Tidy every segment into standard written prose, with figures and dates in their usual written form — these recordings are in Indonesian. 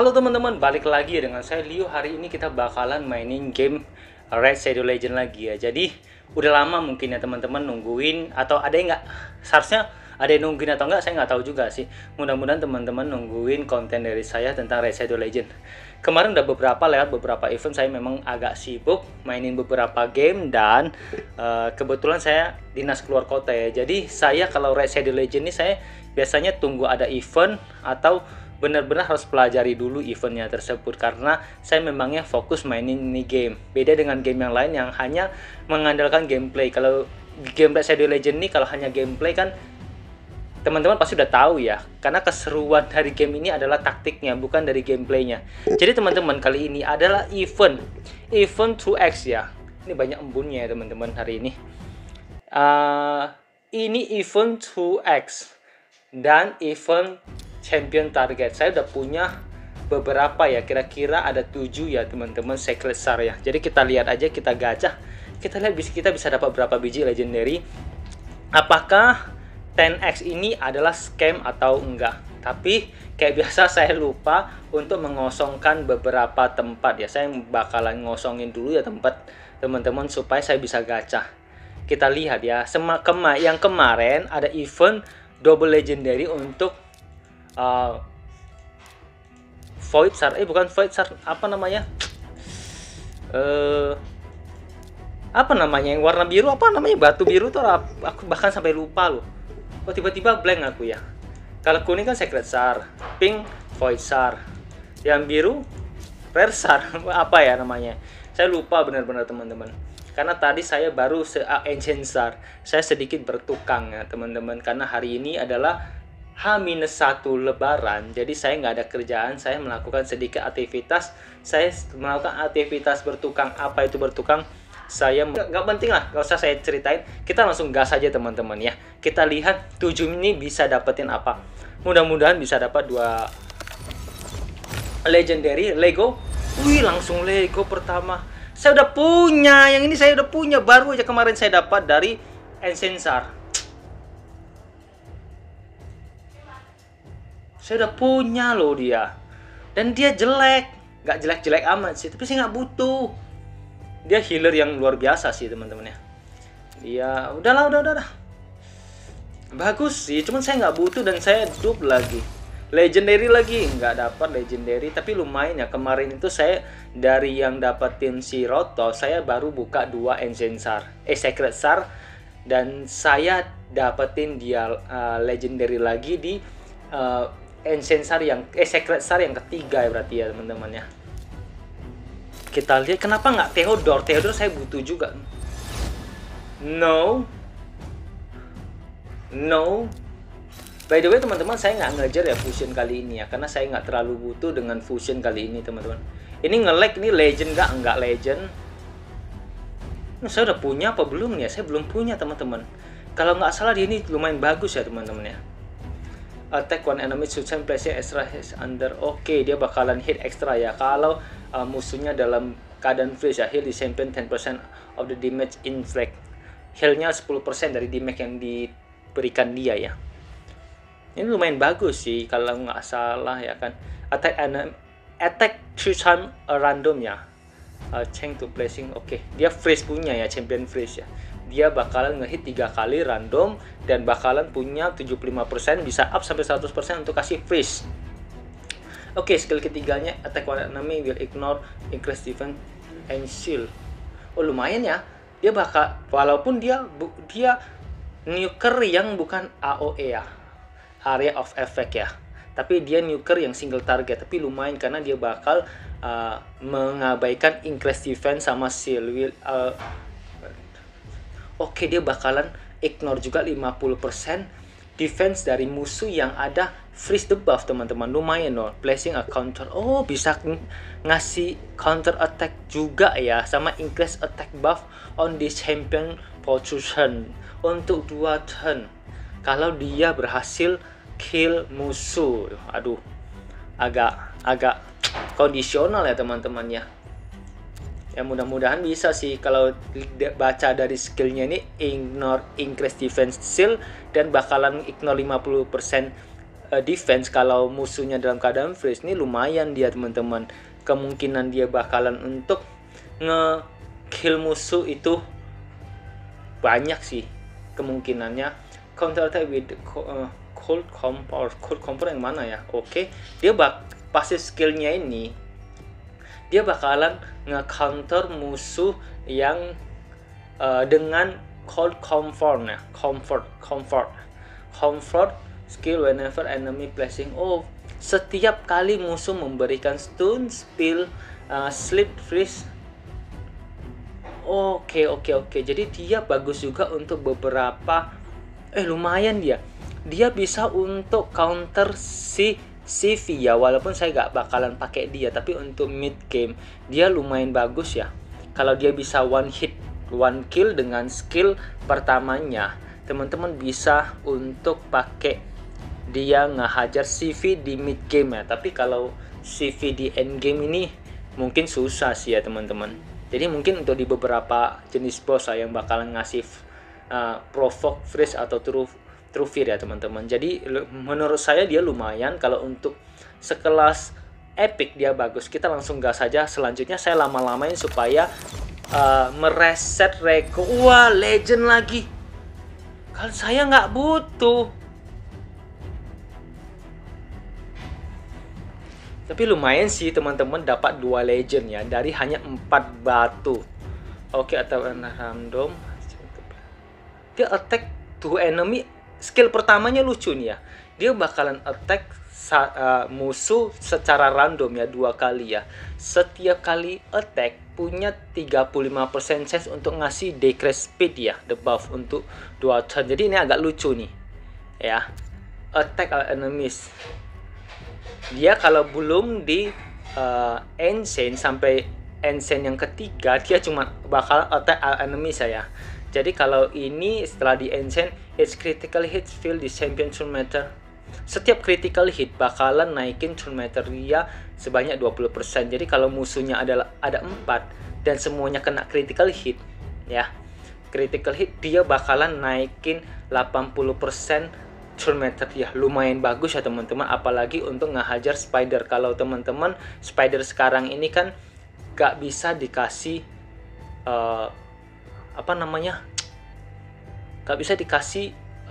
Halo teman-teman, balik lagi dengan saya Leo. Hari ini kita bakalan mainin game Raid Shadow Legends lagi ya. Jadi udah lama mungkin ya teman-teman nungguin, atau ada yang nggak, seharusnya ada yang nungguin atau nggak, saya nggak tahu juga sih. Mudah-mudahan teman-teman nungguin konten dari saya tentang Raid Shadow Legends. Kemarin udah lewat beberapa event, saya memang agak sibuk mainin beberapa game dan kebetulan saya dinas keluar kota ya. Jadi saya kalau Raid Shadow Legends ini saya biasanya tunggu ada event atau benar-benar harus pelajari dulu eventnya tersebut, karena saya memangnya fokus mainin ini game. Beda dengan game yang lain yang hanya mengandalkan gameplay. Kalau game Raid Shadow Legends ini kalau hanya gameplay kan teman-teman pasti udah tahu ya, karena keseruan dari game ini adalah taktiknya, bukan dari gameplaynya. Jadi teman-teman, kali ini adalah event 2X ya. Ini banyak embunnya ya teman-teman hari ini. Ini event 2X dan event champion target. Saya udah punya beberapa ya, kira-kira ada 7 ya teman-teman, secret star ya. Jadi kita lihat aja, kita gacah, kita lihat kita bisa dapat berapa biji legendary. Apakah 10x ini adalah scam atau enggak? Tapi kayak biasa saya lupa untuk mengosongkan beberapa tempat ya. Saya bakalan ngosongin dulu ya tempat teman-teman supaya saya bisa gacah. Kita lihat ya, yang kemarin ada event double legendary untuk Void Shard, bukan Void Shard, apa namanya? Apa namanya yang warna biru, apa namanya, batu biru tuh, aku bahkan sampai lupa loh. Oh, tiba-tiba blank aku ya. Kalau kuning kan Secret Shard, pink Void Shard, yang biru Rare Shard, apa ya namanya? Saya lupa benar-benar teman-teman. Karena tadi saya baru Ancient Shard. Saya sedikit bertukang ya teman-teman, karena hari ini adalah H-1 Lebaran, jadi saya nggak ada kerjaan. Saya melakukan sedikit aktivitas. Saya melakukan aktivitas bertukang. Apa itu bertukang? Saya nggak penting lah, nggak usah saya ceritain. Kita langsung gas aja teman-teman ya. Kita lihat 7 ini bisa dapetin apa. Mudah-mudahan bisa dapat 2 legendary Lego. Wih, langsung Lego pertama. Saya udah punya, yang ini saya udah punya, baru aja kemarin saya dapat dari Ancient Shard. Saya udah punya loh dia. Dan dia jelek. Nggak jelek-jelek amat sih, tapi saya nggak butuh. Dia healer yang luar biasa sih teman-teman ya. Dia udah. Bagus sih, cuman saya nggak butuh dan saya dupe lagi. Legendary lagi, nggak dapat legendary, tapi lumayan ya. Kemarin itu saya dari yang dapetin si Roto, saya baru buka 2 Ancient Shard, Secret Shard, dan saya dapetin dia legendary lagi di Ancient Shard yang Secret Shard yang ketiga ya berarti ya teman-teman ya. Kita lihat kenapa nggak Theodore saya butuh juga. No. By the way teman-teman, saya nggak ngejar ya fusion kali ini ya, karena saya nggak terlalu butuh dengan fusion kali ini teman-teman. Ini nge-lag, ini legend nggak legend. Saya udah punya apa belum ya? Saya belum punya teman-teman. Kalau nggak salah dia ini lumayan bagus ya teman-teman ya. Attack one enemy should placing extra hit under. Oke, dia bakalan hit extra ya kalau musuhnya dalam keadaan freeze ya. Heal the champion 10% of the damage inflict. Healnya 10% dari damage yang diberikan dia ya. Ini lumayan bagus sih kalau nggak salah ya kan. Attack 3 times random ya. Change to placing. Oke, dia freeze punya ya, champion freeze ya. Dia bakalan ngehit 3 kali random dan bakalan punya 75%, bisa up sampai 100% untuk kasih freeze. Oke, skill ketiganya attack one enemy will ignore increase defense and shield. Oh, lumayan ya. Dia bakal, walaupun dia nuker yang bukan AOE ya, area of effect ya, tapi dia nuker yang single target, tapi lumayan karena dia bakal mengabaikan increase defense sama shield. Oke, dia bakalan ignore juga 50% defense dari musuh yang ada freeze debuff teman-teman. Lumayan loh. Placing a counter. Oh, bisa ngasih counter attack juga ya, sama increase attack buff on this champion position untuk 2 turn kalau dia berhasil kill musuh. Aduh, agak kondisional ya teman-teman ya. Ya mudah-mudahan bisa sih kalau baca dari skillnya ini, ignore increase defense shield dan bakalan ignore 50% defense kalau musuhnya dalam keadaan freeze, ini lumayan dia teman-teman. Kemungkinan dia bakalan untuk nge-kill musuh itu banyak sih kemungkinannya. Counter attack with cold comfort yang mana ya? Oke, dia pasti skillnya ini dia bakalan nge-counter musuh yang dengan cold comfort ya. Comfort skill whenever enemy placing. Oh, setiap kali musuh memberikan stun, spill, sleep, freeze. Oke. Jadi dia bagus juga untuk beberapa. Lumayan dia. Dia bisa untuk counter si CV ya. Walaupun saya gak bakalan pakai dia, tapi untuk mid game dia lumayan bagus ya. Kalau dia bisa one hit, one kill dengan skill pertamanya, teman-teman bisa untuk pakai dia ngehajar CV di mid game ya. Tapi kalau CV di end game ini mungkin susah sih ya teman-teman. Jadi mungkin untuk di beberapa jenis boss yang bakalan ngasih provoke, freeze atau true fear ya teman-teman. Jadi menurut saya dia lumayan. Kalau untuk sekelas epic dia bagus. Kita langsung gas saja. Selanjutnya saya lama-lamain supaya mereset reko. Wah, legend lagi. Kalau saya nggak butuh. Tapi lumayan sih teman-teman, dapat 2 legend ya dari hanya 4 batu. Oke, atau random. Dia attack to enemy. Skill pertamanya lucu nih ya. Dia bakalan attack musuh secara random ya 2 kali ya. Setiap kali attack punya 35% chance untuk ngasih decrease speed ya, the buff untuk 2 turn. Jadi ini agak lucu nih ya. Attack enemies. Dia kalau belum di enchant sampai enchant yang ketiga, dia cuma bakal attack enemy saya. Jadi kalau ini setelah di enchant, its critical hit fill the champion turn meter. Setiap critical hit bakalan naikin turn meter dia sebanyak 20%. Jadi kalau musuhnya ada 4 dan semuanya kena critical hit ya. Critical hit dia bakalan naikin 80% turn meter ya. Lumayan bagus ya teman-teman, apalagi untuk ngehajar spider. Kalau teman-teman spider sekarang ini kan gak bisa dikasih gak bisa dikasih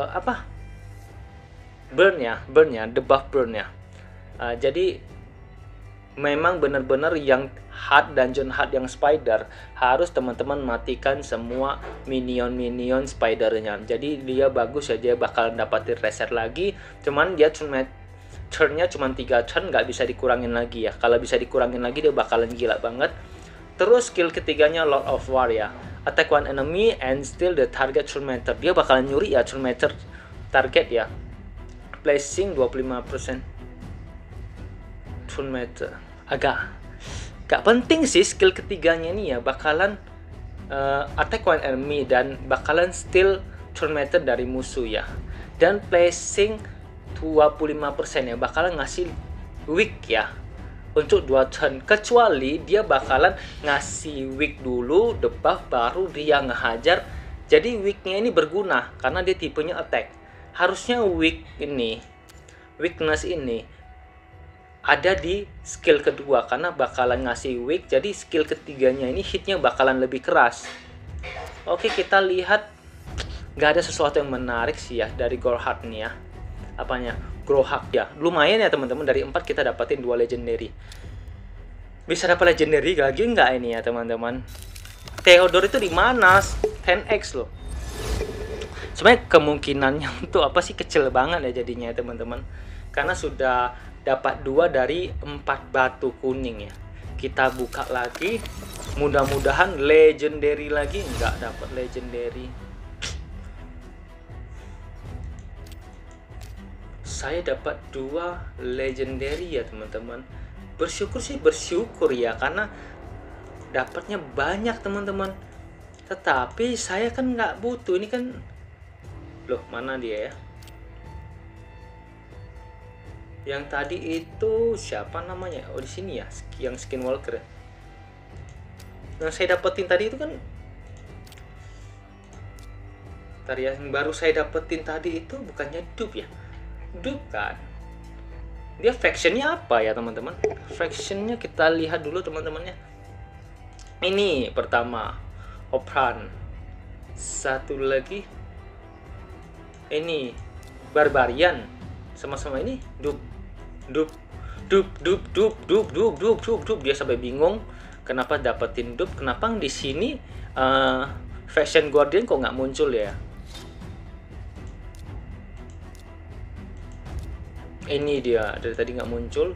burn ya, debuff burn ya. Jadi memang benar-benar yang hard, dungeon hard yang spider, harus teman-teman matikan semua minion spidernya. Jadi dia bagus ya, dia bakal dapatin reset lagi. Cuman dia turnnya cuma 3 turn, nggak bisa dikurangin lagi ya. Kalau bisa dikurangin lagi dia bakalan gila banget. Terus skill ketiganya Lord of War ya. Attack one enemy and steal the target turn meter. Dia bakalan nyuri ya turn meter target ya. Placing 25% turn meter. Gak penting sih skill ketiganya ini ya, bakalan attack one enemy dan bakalan steal turn meter dari musuh ya. Dan placing 25% ya, bakalan ngasih weak ya untuk 2 turn. Kecuali dia bakalan ngasih weak dulu, debuff baru dia ngehajar. Jadi weaknya ini berguna karena dia tipenya attack. Harusnya weakness ini ada di skill kedua karena bakalan ngasih weak. Jadi skill ketiganya ini hitnya bakalan lebih keras. Oke, kita lihat. Gak ada sesuatu yang menarik sih ya dari Gorhard nih ya. Apanya? Gorhard ya. Lumayan ya teman-teman, dari 4 kita dapatin 2 legendary. Bisa dapat legendary lagi nggak ini ya teman-teman? Theodore itu di mana? 10x loh. Sebenarnya kemungkinannya untuk apa sih kecil banget ya jadinya ya teman-teman. Karena sudah dapat 2 dari 4 batu kuning ya. Kita buka lagi, mudah-mudahan legendary lagi. Nggak dapat legendary. Saya dapat 2 legendary ya teman-teman. Bersyukur sih, bersyukur ya, karena dapatnya banyak teman-teman. Tetapi saya kan nggak butuh. Ini kan, loh mana dia ya? Yang tadi itu siapa namanya? Oh di sini ya, yang Skinwalker. Yang saya dapetin tadi itu kan, yang baru saya dapetin tadi itu bukannya dupe ya? Dupe kan? Dia factionnya apa ya teman-teman? Factionnya kita lihat dulu teman-temannya. Ini pertama Opran, satu lagi ini Barbarian, sama-sama ini dup dup dup dup dup dup dup dup dup dup. Dia sampai bingung kenapa dapetin dup, kenapa di sini Faction Guardian kok nggak muncul ya. Ini dia dari tadi nggak muncul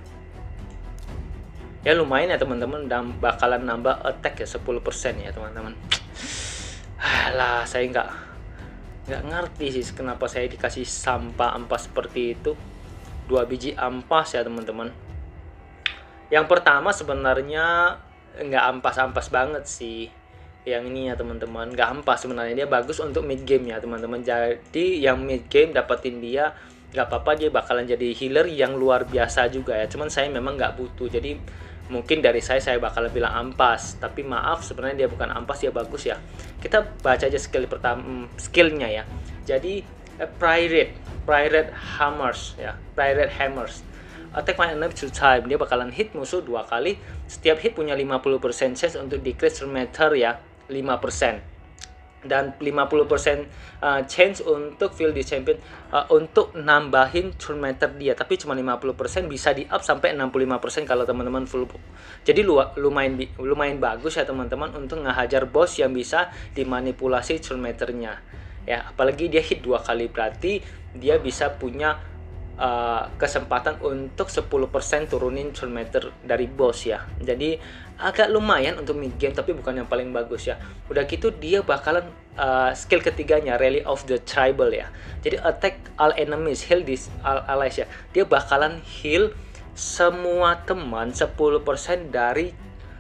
ya. Lumayan ya teman-teman, dan bakalan nambah attack ya 10% ya teman-teman. Alah, saya nggak ngerti sih kenapa saya dikasih sampah ampas seperti itu. 2 biji ampas ya teman-teman. Yang pertama sebenarnya nggak ampas-ampas banget sih yang ini ya teman-teman, nggak ampas sebenarnya. Dia bagus untuk mid game ya teman-teman. Jadi yang mid game dapetin dia nggak apa-apa, dia bakalan jadi healer yang luar biasa juga ya. Cuman saya memang nggak butuh, jadi mungkin dari saya bakalan bilang ampas, tapi maaf sebenarnya dia bukan ampas, dia bagus ya. Kita baca aja skill pertama, skillnya ya. Jadi Pirate Hammers ya, Pirate Hammers. Attack my enemy 2 times, dia bakalan hit musuh 2 kali. Setiap hit punya 50% chance untuk decrease meter ya, 5%. Dan 50% chance untuk fill the champion, untuk nambahin turn meter dia, tapi cuma 50%, bisa di up sampai 65% kalau teman-teman full. Jadi lumayan bagus ya teman-teman untuk ngehajar boss yang bisa dimanipulasi turn meternya ya. Apalagi dia hit 2 kali, berarti dia bisa punya kesempatan untuk 10% turunin turn meter dari boss ya. Jadi agak lumayan untuk mid game, tapi bukan yang paling bagus ya. Udah gitu dia bakalan skill ketiganya Rally of the Tribal ya. Jadi attack all enemies, heal this all allies ya. Dia bakalan heal semua teman 10% dari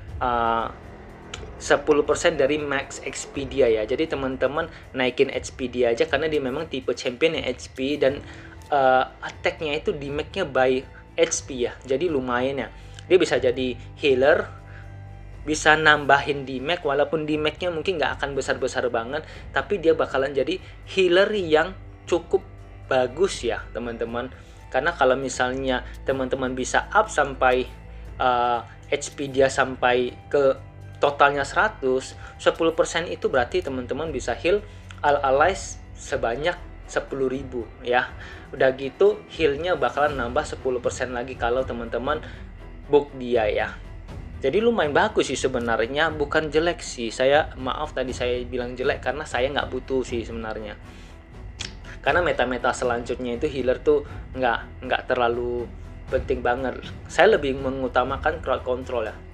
10% dari max XP dia ya. Jadi teman-teman naikin HP dia aja, karena dia memang tipe champion yang HP, dan attack-nya itu di make-nya by HP ya. Jadi lumayan ya. Dia bisa jadi healer, bisa nambahin di make, walaupun di make-nya mungkin nggak akan besar-besar banget, tapi dia bakalan jadi healer yang cukup bagus ya teman-teman. Karena kalau misalnya teman-teman bisa up sampai HP dia sampai ke totalnya 100, 10% itu berarti teman-teman bisa heal all allies sebanyak 10.000 ya. Udah gitu healnya bakalan nambah 10% lagi kalau teman-teman book dia ya. Jadi lumayan bagus sih sebenarnya, bukan jelek sih. Saya maaf tadi saya bilang jelek karena saya nggak butuh sih sebenarnya. Karena meta-meta selanjutnya itu healer tuh nggak terlalu penting banget. Saya lebih mengutamakan crowd control ya.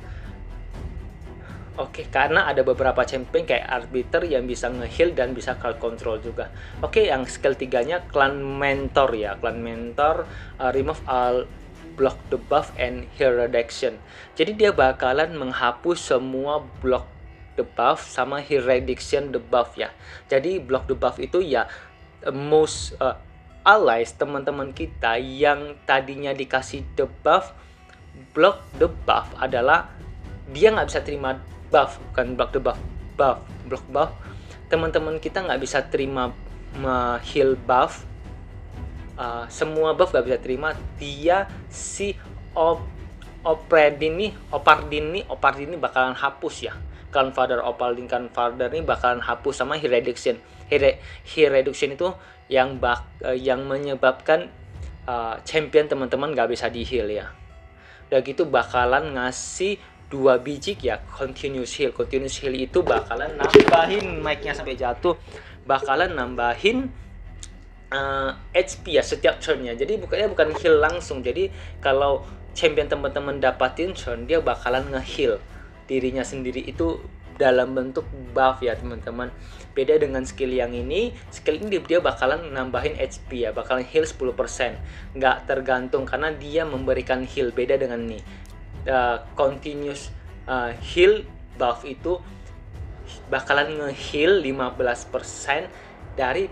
Oke, karena ada beberapa champion kayak Arbiter yang bisa nge-heal dan bisa crowd control juga. Oke, yang skill 3-nya Clan Mentor ya. Clan Mentor, remove all block debuff and heal reduction. Jadi dia bakalan menghapus semua block debuff sama heal reduction debuff ya. Jadi block debuff itu ya most allies teman-teman kita yang tadinya dikasih debuff, block debuff adalah dia nggak bisa terima buff, bukan block debuff, block buff. Teman-teman kita nggak bisa terima heal buff, semua buff nggak bisa terima. Dia si Opardin nih bakalan hapus ya. Clan Father Opaldin Clan Father ini bakalan hapus sama heal reduction. Heal reduction itu yang menyebabkan champion teman-teman nggak bisa di heal ya. Udah gitu bakalan ngasih 2 biji ya continuous heal. Continuous heal itu bakalan nambahin mic-nya sampai jatuh, bakalan nambahin HP ya setiap turn-nya. Jadi bukan heal langsung. Jadi kalau champion teman-teman dapatin turn, dia bakalan nge-heal dirinya sendiri, itu dalam bentuk buff ya teman-teman. Beda dengan skill yang ini, skill ini dia bakalan nambahin HP ya, bakalan heal 10%. Nggak tergantung karena dia memberikan heal, beda dengan ini. Continuous heal buff itu bakalan nge-heal 15% dari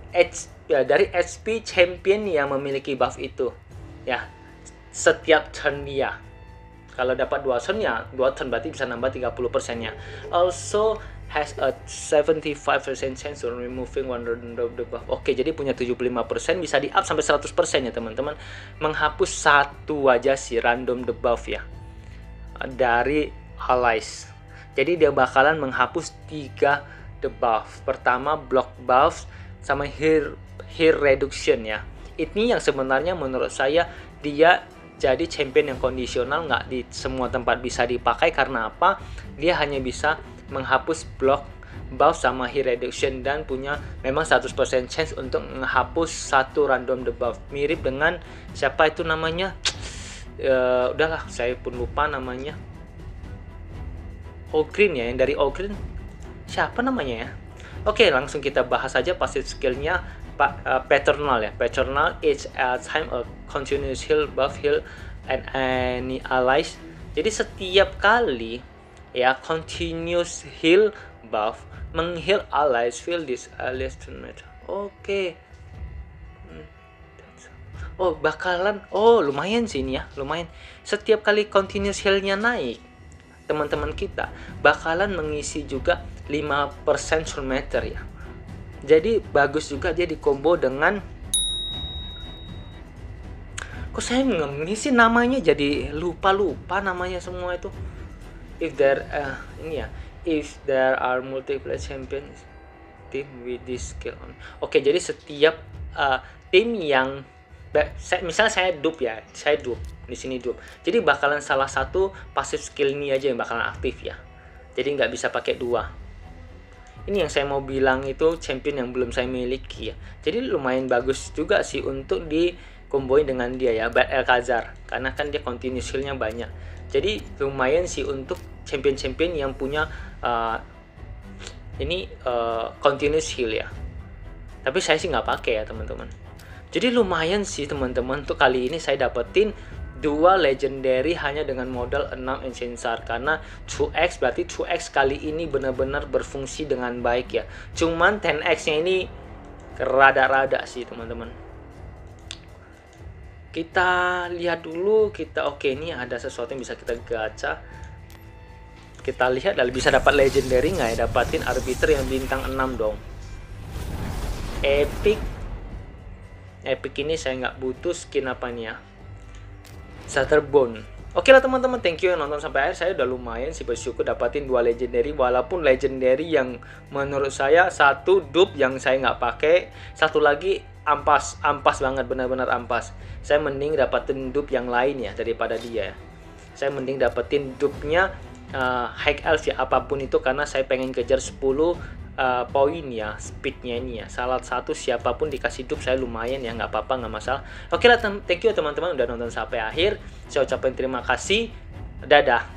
HP champion yang memiliki buff itu ya, setiap turn dia. Kalau dapat 2 turn ya 2 turn berarti bisa nambah 30% nya. Also has a 75% chance of removing one random debuff. Oke, jadi punya 75% bisa di up sampai 100% ya teman-teman. Menghapus satu aja sih random debuff ya dari allies. Jadi dia bakalan menghapus 3 debuff. Pertama block buff sama heal reduction ya. Ini yang sebenarnya menurut saya dia jadi champion yang kondisional, nggak di semua tempat bisa dipakai. Karena apa? Dia hanya bisa menghapus block buff sama heal reduction dan punya memang 100% chance untuk menghapus satu random debuff. Mirip dengan siapa itu namanya? Udahlah, saya pun lupa namanya. Ogryn ya, yang dari Ogryn siapa namanya ya? Oke, langsung kita bahas aja passive skillnya. Paternal ya. Paternal each time a continuous heal buff heal and any allies. Jadi setiap kali ya continuous heal buff mengheal allies feel this allies tonight. Oke. Oh, bakalan lumayan sih ini ya, lumayan. Setiap kali continuous heal-nya naik, teman-teman kita bakalan mengisi juga 5% soul meter ya. Jadi bagus juga dia di combo dengan, kok saya ngisi namanya jadi lupa namanya semua itu. If there if there are multiple champions team with this skill on. Oke, jadi setiap tim yang misalnya saya dupe ya, saya dupe di sini dupe. Jadi bakalan salah satu passive skill ini aja yang bakalan aktif ya. Jadi nggak bisa pakai dua. Ini yang saya mau bilang itu champion yang belum saya miliki ya. Jadi lumayan bagus juga sih untuk dikomboin dengan dia ya, Bad Elcazar. Karena kan dia continuous heal-nya banyak. Jadi lumayan sih untuk champion-champion yang punya continuous heal ya. Tapi saya sih nggak pakai ya teman-teman. Jadi lumayan sih teman-teman. Untuk kali ini saya dapetin 2 legendary hanya dengan modal 6 ancient shard. Karena 2x berarti 2x kali ini benar-benar berfungsi dengan baik ya. Cuman 10x nya ini rada-rada sih teman-teman. Kita lihat dulu, oke ini ada sesuatu yang bisa kita gacha. Kita lihat bisa dapat legendary nggak ya? Dapatin arbiter yang bintang 6 dong. Epic ini saya nggak butuh skin apa nih ya, Shatterbone. Oke lah teman-teman, thank you yang nonton sampai akhir. Saya udah lumayan sih bersyukur dapatin 2 legendary, walaupun legendary yang menurut saya satu dupe yang saya nggak pakai, satu lagi ampas banget, benar-benar ampas. Saya mending dapatin dupe yang lain ya daripada dia ya. Saya mending dapetin dupe-nya High Elf ya, apapun itu, karena saya pengen kejar 10 poin ya, speednya ini ya. Salah satu siapapun dikasih dupe saya lumayan ya, nggak apa-apa, nggak masalah. Oke lah, thank you teman-teman udah nonton sampai akhir. Saya ucapkan terima kasih. Dadah.